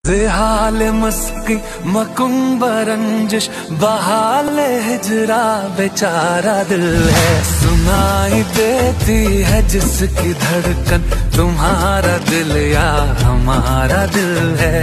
हाल मस्की मकुम्ब रंजिश बहाल हिजरा बेचारा दिल है। सुनाई देती है जिसकी धड़कन तुम्हारा दिल या हमारा दिल है।